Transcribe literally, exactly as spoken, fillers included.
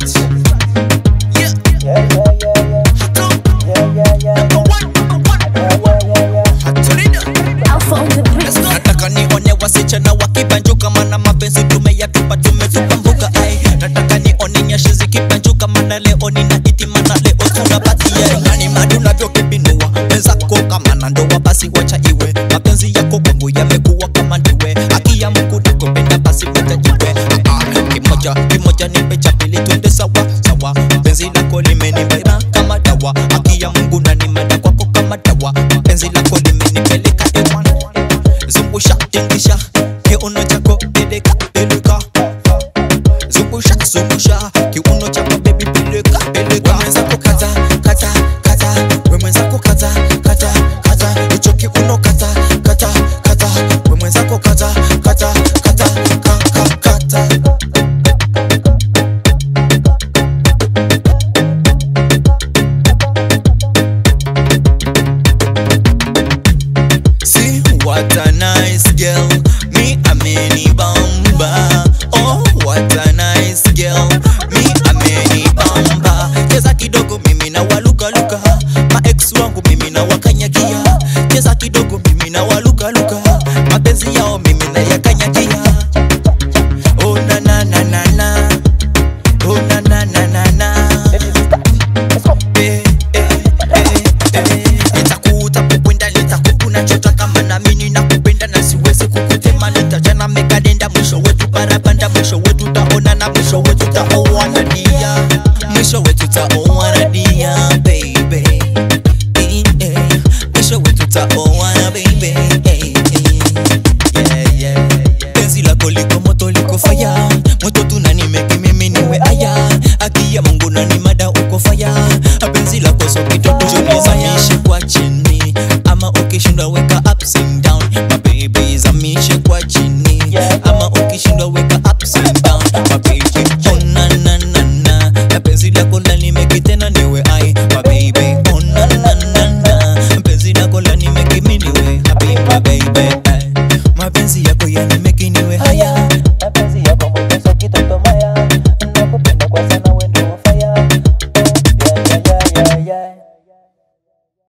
scratch. Yeah, Yeah, yeah, yeah, yeah. Hatu, Yeah, yeah, yeah, number yeah. one, number one. Yeah, yeah, yeah, yeah. Hatulinda. Let's go. Nataka nione wasichana wakibanjuka, maana mapenzi tumeyatupa tumetupa mbuga. Ai, nataka nione nyashi zikibanjuka, maana leo nina iti, maana leo tunapatia. Nani madu navyokibinua wenzako kama na ndoa, basi wacha iwe. Mapenzi yako kwangu yamekuwa kama ndiwe, haki ya Mungu nikupenda basi mtajiwe. Ah, kimoja kimoja nipe cha pili twende sawa sawa. Penzi lako limenibeba kama dawa, haki ya Mungu na nimeda kwako kama dawa. Penzi lako limenipeleka ewan, zungusha tingisha kiuno chako peleka peleka, zungusha zungusha kiuno chako baby peleka peleka. Mwenzako kata kata kata, we mwenzako kata kata kata, hicho kiuno kata kata kata, we mwenzako kata kata kata kata kata. See what a nice girl, me a mini bamba. Oh, what a nice girl, me a mini bamba. Cheza kidogo mimi na waluka luka, ma ex wangu mimi na wakanyagia. Cheza kidogo mimi na waluka luka, mapenzi yao mimi na yakanyagia. Oh na na na na na, oh na na na na na. Let's go. Eh, eh, eh, eh. Nitakuta kukwenda nitakukuna chota kama na mimi nakupenda na siwezi kukutema. Nitajana megadenda mwisho wetu barabanda, mwisho wetu taona na mwisho wetu taoana dia, mwisho wetu taoana dia baby. Eh, eh. Mwisho wetu taoana baby. Eh, eh. Yeah, yeah. Penzi lako liko moto liko fire, moto tunanimeki mimi niwe aya, haki ya Mungu na ni mada uko fire. Penzi lako so kidogo zamishe kwa chini, ama ukishindwa weka ups and down. My baby zamishe kwa chini.